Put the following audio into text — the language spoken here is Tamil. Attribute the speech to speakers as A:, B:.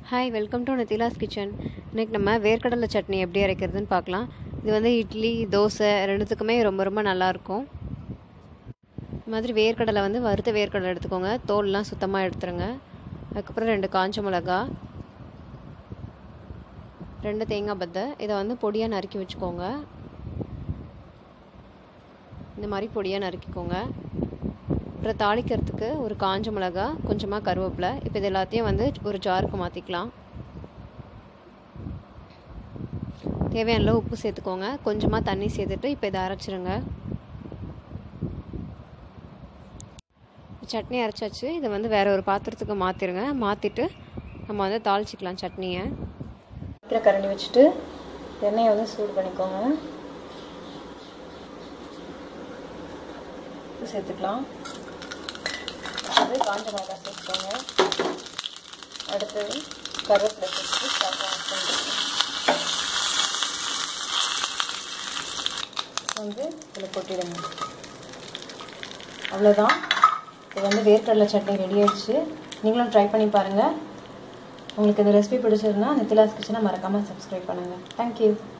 A: Hi welcome to Nithila's kitchen. இன்றைக்கி நம்ம வேர்க்கடலை சட்னி எப்படி அரைக்கிறதுன்னு பார்க்கலாம். இது வந்து இட்லி தோசை ரெண்டுத்துக்குமே ரொம்ப ரொம்ப நல்லாயிருக்கும். இது மாதிரி வேர்க்கடலை வந்து வறுத்த வேர்க்கடலை எடுத்துக்கோங்க, தோல்லாம் சுத்தமாக எடுத்துருங்க. அதுக்கப்புறம் 2 காஞ்ச மிளகா, 2 தேங்காய் பத்தை, இதை வந்து பொடியாக நறுக்கி வச்சுக்கோங்க. இந்த மாதிரி பொடியாக நறுக்கிக்கோங்க. அப்புறம் தாளிக்கிறதுக்கு ஒரு காஞ்ச மிளகா, கொஞ்சமாக கருவேப்பிலை. இப்போ இது எல்லாத்தையும் வந்து ஒரு ஜாருக்கு மாற்றிக்கலாம். தேவையான அளவு உப்பு சேர்த்துக்கோங்க, கொஞ்சமாக தண்ணி சேர்த்துட்டு இப்போ இதை அரைச்சிருங்க. சட்னி அரைச்சாச்சு. இதை வந்து வேறு ஒரு பாத்திரத்துக்கு மாற்றிடுங்க. மாற்றிட்டு நம்ம வந்து தாளிச்சிக்கலாம் சட்னியை.
B: அப்புறம் கரண்டி வச்சுட்டு எண்ணெயை வந்து சூடு பண்ணிக்கோங்க. சேர்த்துக்கலாம். காஞ்ச மிளகாய் சேர்த்துக்கோங்க. அடுத்தது கருவேப்பிலை சேர்த்து வந்து இதில் கொட்டிடுங்க. அவ்வளோதான். இது வந்து வேர்க்கடலை சட்னி ரெடி ஆகிடுச்சு. நீங்களும் ட்ரை பண்ணி பாருங்கள். உங்களுக்கு இந்த ரெசிபி பிடிச்சிருந்தா நித்திலாஸ் கிச்சனை மறக்காமல் சப்ஸ்கிரைப் பண்ணுங்கள். தேங்க்யூ.